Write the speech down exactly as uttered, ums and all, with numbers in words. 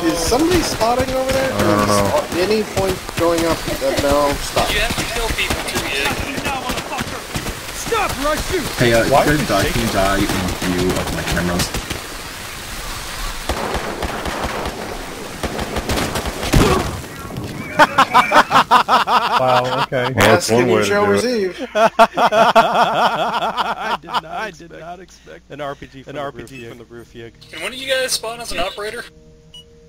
is somebody spotting over there? I don't know. At any point going up, uh, no, stop. You have to kill people too, yeah. Stop or I shoot! Hey, uh, Why you are guys you die, shaking? can you die in view of my cameras? Wow, okay. Well, that's Ask one and way you to shall do it. receive. I did not. I did not expect an R P G from, an the, R P G roof from the roof yig. And when did you guys spawn as an operator?